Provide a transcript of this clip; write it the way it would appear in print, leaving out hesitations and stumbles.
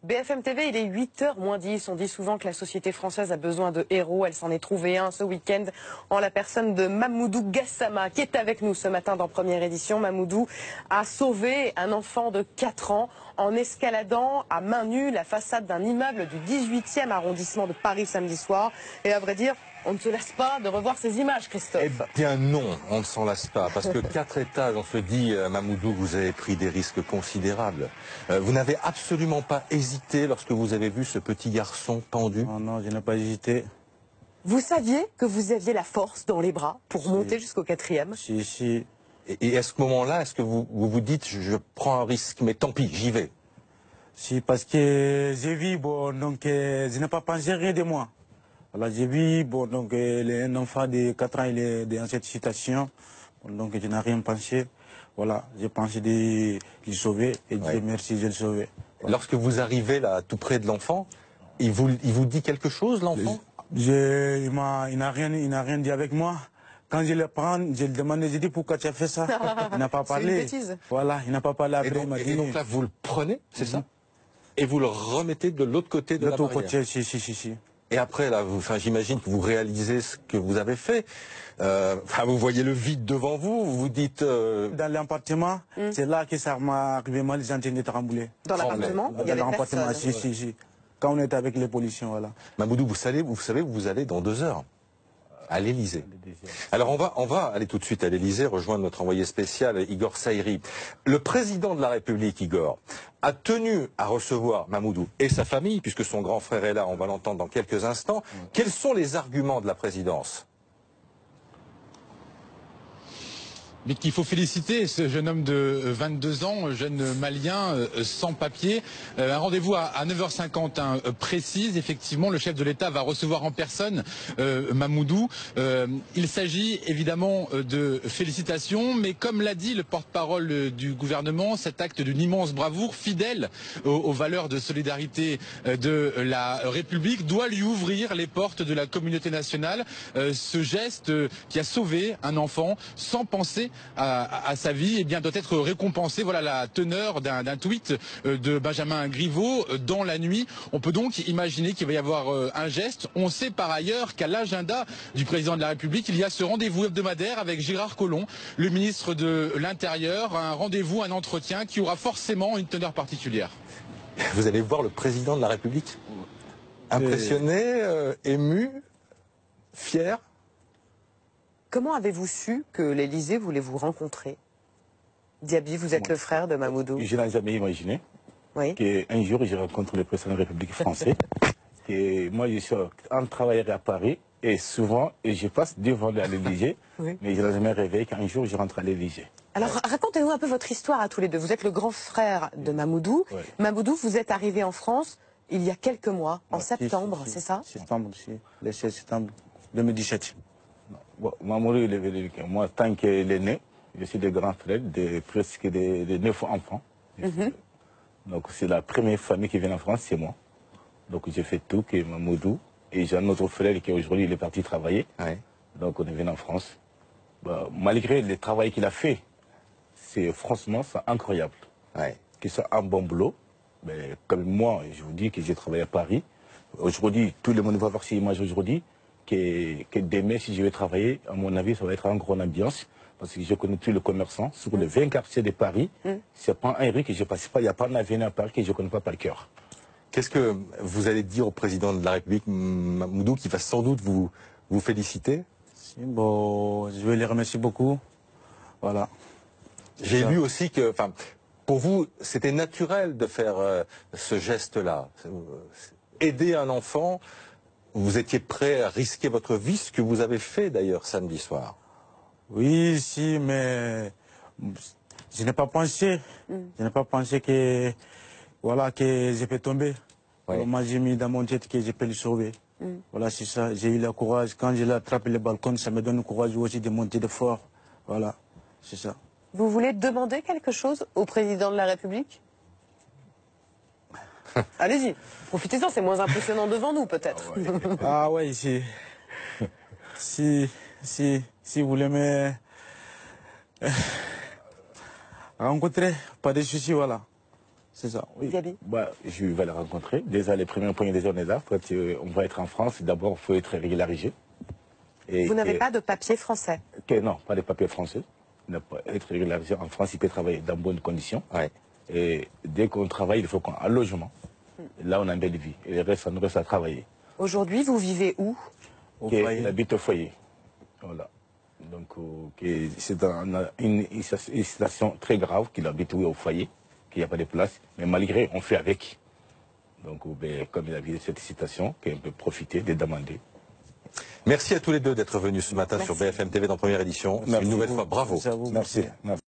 BFM TV, il est 8h moins 10. On dit souvent que la société française a besoin de héros. Elle s'en est trouvée un ce week-end en la personne de Mamoudou Gassama, qui est avec nous ce matin dans Première Édition. Mamoudou a sauvé un enfant de 4 ans en escaladant à main nue la façade d'un immeuble du 18e arrondissement de Paris samedi soir. Et à vrai dire, on ne se lasse pas de revoir ces images, Christophe. Eh bien non, on ne s'en lasse pas, parce que 4 étages, on se dit, Mamoudou, vous avez pris des risques considérables. Vous n'avez absolument pas hésité lorsque vous avez vu ce petit garçon pendu? Non, non, je n'ai pas hésité. Vous saviez que vous aviez la force dans les bras pour monter jusqu'au 4e? Si, si. Et à ce moment-là, est-ce que vous dites, je prends un risque, mais tant pis, j'y vais? Si, parce que j'ai vu, bon, donc, je n'ai pas pensé rien de moi. Alors, j'ai vu, bon, donc, un enfant de 4 ans, il est dans cette situation. Bon, donc, je n'ai rien pensé. Voilà, j'ai pensé de le sauver et Dieu merci, je le sauvé. Voilà. Lorsque vous arrivez là, tout près de l'enfant, il vous dit quelque chose, l'enfant? Il n'a rien dit avec moi. Quand je le prends, je le demande, je dis pourquoi tu as fait ça. Il n'a pas parlé. C'est une bêtise. Voilà, il n'a pas parlé après. Et donc là, vous le prenez, c'est ça? Et vous le remettez de l'autre côté de la barrière. Côté, si. Et après, là, j'imagine que vous réalisez ce que vous avez fait. Vous voyez le vide devant vous, vous vous dites... Dans l'appartement, c'est là que ça m'a arrivé mal, les antennes de trembler. Dans l'appartement, il y avait personne. Si. Quand on était avec les policiers, voilà. Mamoudou, vous savez où vous allez dans 2 heures à l'Élysée. Alors on va aller tout de suite à l'Élysée, rejoindre notre envoyé spécial Igor Saïri. Le président de la République, Igor, a tenu à recevoir Mamoudou et sa famille, puisque son grand frère est là, on va l'entendre dans quelques instants. Quels sont les arguments de la présidence? Mais qu'il faut féliciter ce jeune homme de 22 ans, jeune malien sans papier. Un rendez-vous à 9h50 précise. Effectivement, le chef de l'État va recevoir en personne Mamoudou. Il s'agit évidemment de félicitations, mais comme l'a dit le porte-parole du gouvernement, cet acte d'une immense bravoure, fidèle aux valeurs de solidarité de la République, doit lui ouvrir les portes de la communauté nationale. Ce geste qui a sauvé un enfant sans penser à sa vie, eh bien, doit être récompensé. Voilà la teneur d'un tweet de Benjamin Griveaux dans la nuit. On peut donc imaginer qu'il va y avoir un geste. On sait par ailleurs qu'à l'agenda du président de la République, il y a ce rendez-vous hebdomadaire avec Gérard Collomb, le ministre de l'Intérieur, un rendez-vous, un entretien qui aura forcément une teneur particulière. Vous allez voir le président de la République? Impressionné, ému, fier? Comment avez-vous su que l'Élysée voulait vous rencontrer? Diaby, vous êtes le frère de Mamoudou. Je n'ai jamais imaginé qu'un jour, je rencontre le président de la République française. Et moi, je suis un travailleur à Paris et souvent, je passe devant l'Élysée, mais je n'ai jamais rêvé qu'un jour, je rentre à l'Élysée. Alors, racontez-nous un peu votre histoire à tous les deux. Vous êtes le grand frère de Mamoudou. Mamoudou, vous êtes arrivé en France il y a quelques mois, en septembre, c'est ça? Septembre, le 16 septembre 2017. Bon, Mamoudou, il est venu. Moi, tant qu'il est né, je suis le grand frère de presque de 9 enfants. Donc, c'est la première famille qui vient en France, c'est moi. Donc, j'ai fait tout, que Mamoudou. Et j'ai un autre frère qui aujourd'hui, il est parti travailler. Donc, on est venu en France. Bah, malgré le travail qu'il a fait, franchement, c'est incroyable. Que c'est un bon boulot. Mais comme moi, je vous dis que j'ai travaillé à Paris. Aujourd'hui, tout le monde va voir ces images aujourd'hui. Que demain, si je vais travailler, à mon avis, ça va être une grande ambiance. Parce que je connais tous les commerçants. Sur les 20 quartiers de Paris, c'est pas un rue que je ne passe pas. Il n'y a pas un avenue à Paris que je ne connais pas par cœur. Qu'est-ce que vous allez dire au président de la République, Mamoudou, qui va sans doute vous féliciter? Bon, je vais les remercier beaucoup. Voilà. J'ai lu aussi que, pour vous, c'était naturel de faire ce geste-là. Aider un enfant, vous étiez prêt à risquer votre vie, ce que vous avez fait d'ailleurs samedi soir. Oui, si, mais je n'ai pas pensé. Je n'ai pas pensé que, voilà, que je peux tomber. Alors, moi, j'ai mis dans mon tête que je peux le sauver. Voilà, c'est ça. J'ai eu le courage. Quand je l'attrape le balcon, ça me donne le courage aussi de monter de fort. Voilà, c'est ça. Vous voulez demander quelque chose au président de la République? Allez-y, profitez-en, c'est moins impressionnant devant nous, peut-être. Ah ouais, si vous voulez me rencontrer, pas de soucis, voilà. C'est ça, oui. Gabi? Je vais la rencontrer. Déjà, les premiers points, déjà, on est là. Quand on va être en France, d'abord, il faut être régularisé. Vous n'avez pas de papier français? Non, pas de papier français. Ne pas être régularisé en France, il peut travailler dans bonnes conditions. Ouais. Et dès qu'on travaille, il faut qu'on ait un logement. Là, on a une belle vie. Et le reste, ça nous reste à travailler. Aujourd'hui, vous vivez où? Il habite au foyer. Voilà. Donc, c'est une situation très grave qu'il habite au foyer, qu'il n'y a pas de place. Mais malgré, on fait avec. Donc, comme il a vu cette situation, qu'on peut profiter de demander. Merci à tous les deux d'être venus ce matin sur BFM TV dans Première Édition. Une nouvelle fois, bravo. Merci.